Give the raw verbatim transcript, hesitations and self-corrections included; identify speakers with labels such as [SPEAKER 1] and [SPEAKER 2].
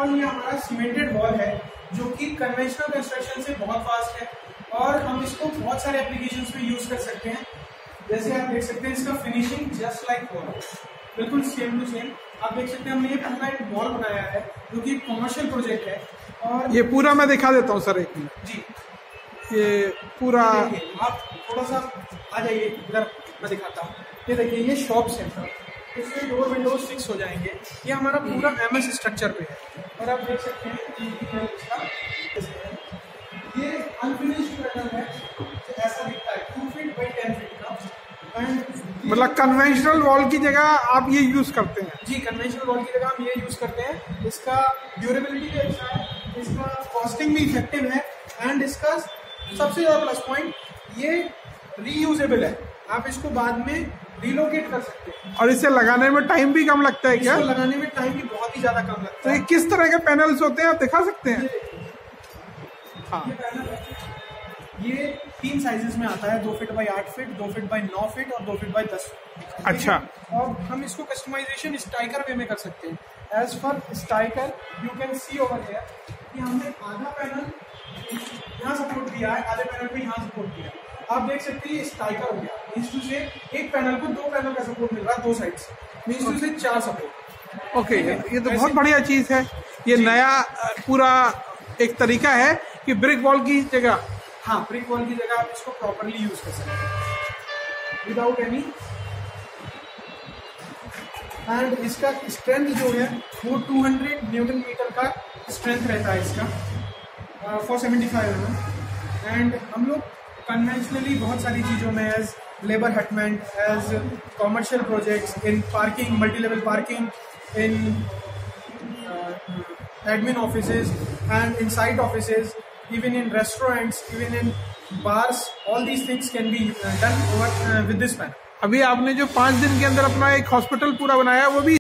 [SPEAKER 1] One ये हमारा cemented wall है जो कि कन्वेंशनल कंस्ट्रक्शन से बहुत फास्ट है और हम इसको बहुत सारे एप्लीकेशंस में यूज कर सकते हैं। जैसे आप देख सकते हैं इसका फिनिशिंग जस्ट लाइक वॉल, बिल्कुल सेम टू सेम। आप देख सकते हैं हमने ये पूरा एक वॉल बनाया है जो कि कमर्शियल प्रोजेक्ट है। और
[SPEAKER 2] ये पूरा मैं दिखा देता हूँ सर एक मिनट
[SPEAKER 1] जी,
[SPEAKER 2] ये पूरा
[SPEAKER 1] आप थोड़ा सा आ जाइए इधर, मैं दिखाता हूँ। ये देखिए ये शॉप्स है सर, इसमें डोर विंडोज फिक्स हो जाएंगे। ये हमारा पूरा एमएस स्ट्रक्चर पे है और आप देख सकते हैं ये अनफिनिश्ड पैटर्न है, ऐसा दिखता है two feet by ten feet का।
[SPEAKER 2] मतलब कन्वेंशनल वॉल की जगह आप ये यूज करते हैं?
[SPEAKER 1] जी, कन्वेंशनल वॉल की जगह हम ये यूज करते हैं। इसका ड्यूरेबिलिटी भी अच्छा है, इसका कॉस्टिंग भी इफेक्टिव है एंड इसका सबसे ज्यादा प्लस पॉइंट ये रीयूजेबल है। आप इसको बाद में रिलोकेट कर सकते हैं
[SPEAKER 2] और इसे लगाने में टाइम भी कम लगता है क्या?
[SPEAKER 1] इसको लगाने में टाइम भी बहुत ही ज्यादा कम लगता
[SPEAKER 2] तो
[SPEAKER 1] है।
[SPEAKER 2] ये किस तरह के पैनल्स होते हैं आप दिखा सकते हैं?
[SPEAKER 1] हाँ, ये पैनल है, ये तीन साइजेस में आता है, दो फीट बाई आठ फीट, दो फीट बाई नौ फीट और दो फीट बाई दस फीट।
[SPEAKER 2] अच्छा,
[SPEAKER 1] और हम इसको कस्टमाइजेशन स्ट्राइकर वे में कर सकते हैं। As for striker you can see over here कि हमने आधा पैनल यहाँ सपोर्ट दिया है, आधे पैनल पे यहाँ सपोर्ट दिया है। आप देख सकते हैं ये स्ट्राइकर हो गया, मींस टू से एक पैनल को दो पैनल का सपोर्ट मिल रहा है दो साइड से, मींस टू से चार सपोर्ट।
[SPEAKER 2] ओके, ये तो बहुत बढ़िया चीज है। ये नया पूरा एक तरीका है कि ब्रिक वॉल की जगह,
[SPEAKER 1] हाँ, ब्रिक वॉल की जगह आप इसको प्रॉपरली यूज कर सकते हैं विदाउट एनी। एंड इसका स्ट्रेंथ जो है वो टू हंड्रेड न्यूटन मीटर का स्ट्रेंथ रहता है इसका for seventy five M M. And हम लोग कन्वेंशनली बहुत सारी चीज़ों में as labour hutment, as commercial projects, in parking, multi level parking, in admin offices and inside offices, even in restaurants, even in bars, all these things can be uh, done over uh, with this panel.
[SPEAKER 2] अभी आपने जो पांच दिन के अंदर अपना एक hospital पूरा बनाया वो भी